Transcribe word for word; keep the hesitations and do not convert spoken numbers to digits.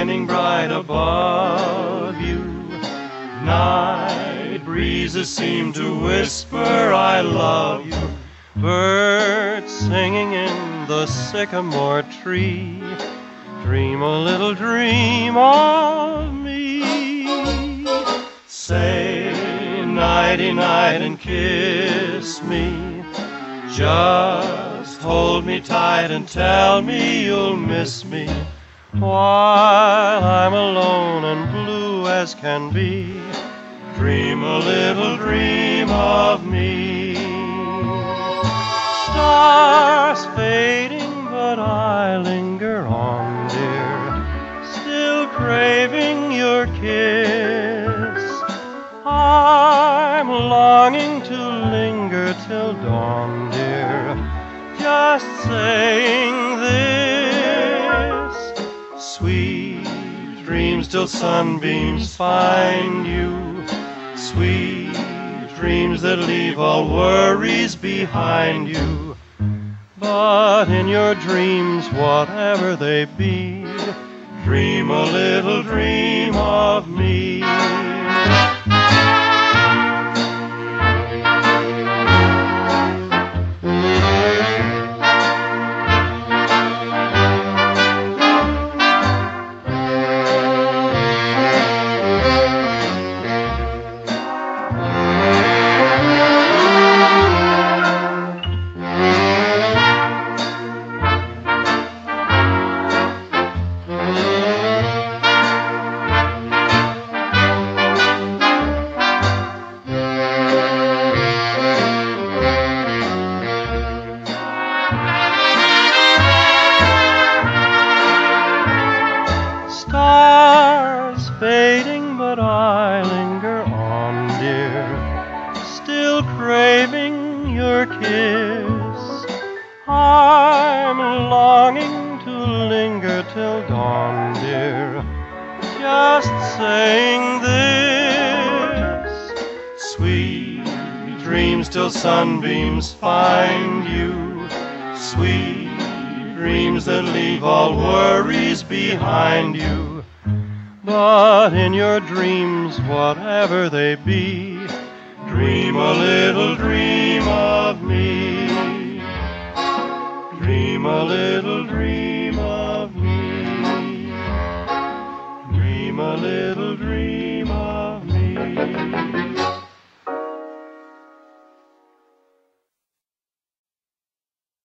shining bright above you. Night breezes seem to whisper, I love you. Birds singing in the sycamore tree, dream a little dream of me. Say nighty-night and kiss me. Just hold me tight and tell me you'll miss me while I'm alone and blue as can be. Dream a little dream of me. Stars fading, but I linger on, dear, still craving your kiss. I'm longing to linger till dawn, dear, just saying this. Sweet dreams till sunbeams find you. Sweet dreams that leave all worries behind you. But in your dreams, whatever they be, dream a little dream of me. Stars fading, but I linger on, dear, still craving your kiss. I'm longing to linger till dawn, dear, just saying this. Sweet dreams till sunbeams find you. Sweet dreams that leave all worries behind you. But in your dreams, whatever they be, dream a little dream of me. Dream a little dream of me. Dream a little dream.